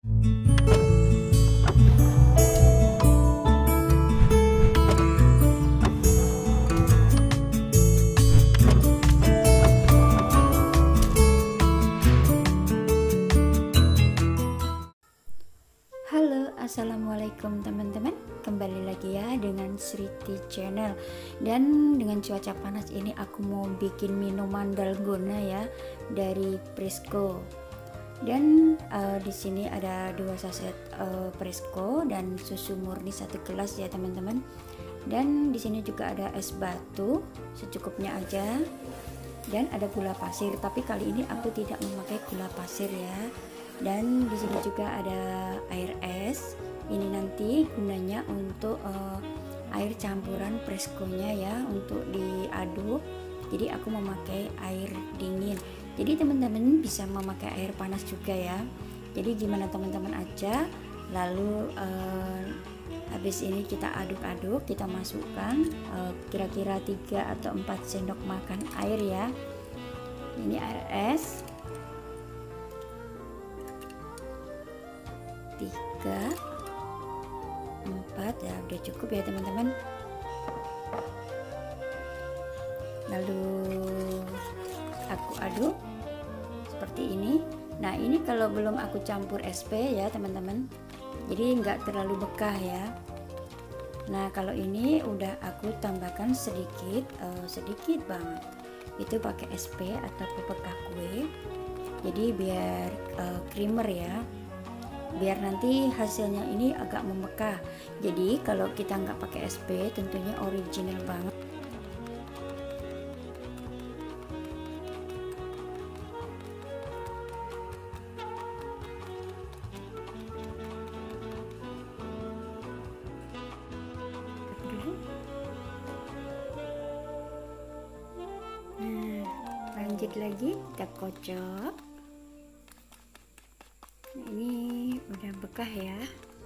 Halo, assalamualaikum teman-teman. Kembali lagi ya dengan Sriti Channel. Dan dengan cuaca panas ini aku mau bikin minuman dalgona ya dari Fresco. Dan di sini ada 2 saset Fresco dan susu murni 1 gelas ya teman-teman. Dan di sini juga ada es batu secukupnya aja. Dan ada gula pasir, tapi kali ini aku tidak memakai gula pasir ya. Dan di sini juga ada air es. Ini nanti gunanya untuk air campuran Fresco-nya ya, untuk diaduk. Jadi aku memakai air dingin. Jadi teman-teman bisa memakai air panas juga ya. Jadi gimana teman-teman aja. Lalu habis ini kita aduk-aduk, kita masukkan kira-kira 3 atau 4 sendok makan air ya. Ini air es. 3, 4 ya, udah cukup ya teman-teman. Lalu aku aduk seperti ini. Nah ini kalau belum aku campur SP ya teman-teman, jadi nggak terlalu bekah ya. Nah kalau ini udah aku tambahkan sedikit banget, itu pakai SP atau pepekah kue, jadi biar creamer ya, biar nanti hasilnya ini agak memekah. Jadi kalau kita nggak pakai SP tentunya original banget. Nah lanjut lagi kita kocok. Nah, ini udah bekah ya.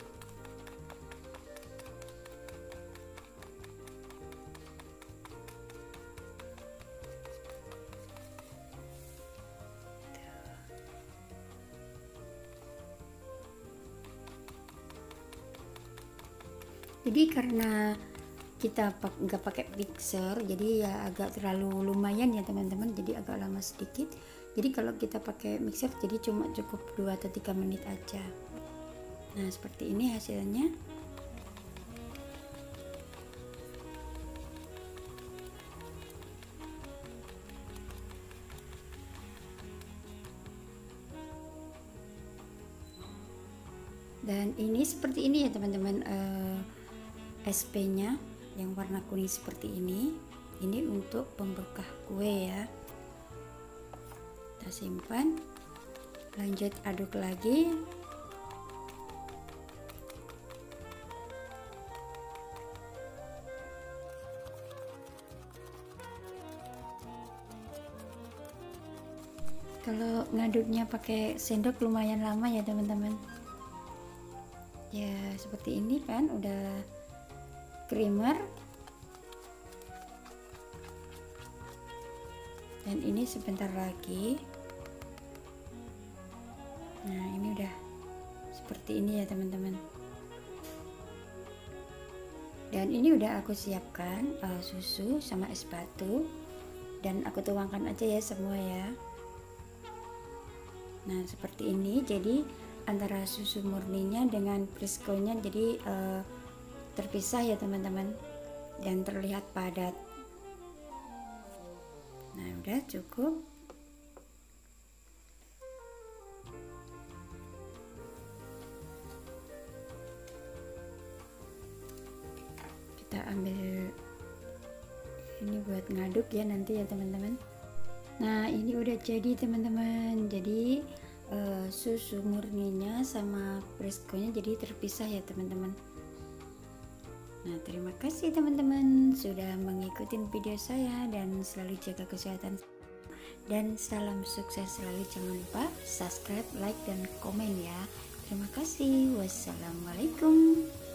Jadi karena kita nggak pakai mixer, jadi ya agak terlalu lumayan ya teman-teman, jadi agak lama sedikit. Jadi kalau kita pakai mixer jadi cuma cukup 2 atau 3 menit aja. Nah seperti ini hasilnya. Dan ini seperti ini ya teman-teman, SP nya yang warna kuning seperti ini untuk pembekas kue ya. Kita simpan, lanjut aduk lagi. Kalau ngaduknya pakai sendok lumayan lama ya teman-teman ya. Seperti ini kan udah creamer, dan ini sebentar lagi. Nah ini udah seperti ini ya teman-teman. Dan ini udah aku siapkan susu sama es batu, dan aku tuangkan aja ya semua ya. Nah seperti ini, jadi antara susu murninya dengan Fresco-nya jadi terpisah ya teman-teman, dan terlihat padat. Nah udah cukup. Kita ambil ini buat ngaduk ya nanti ya teman-teman. Nah ini udah jadi teman-teman, jadi susu murninya sama Fresco-nya jadi terpisah ya teman-teman. Nah terima kasih teman-teman sudah mengikuti video saya, dan selalu jaga kesehatan dan salam sukses selalu. Jangan lupa subscribe, like, dan komen ya. Terima kasih. Wassalamualaikum.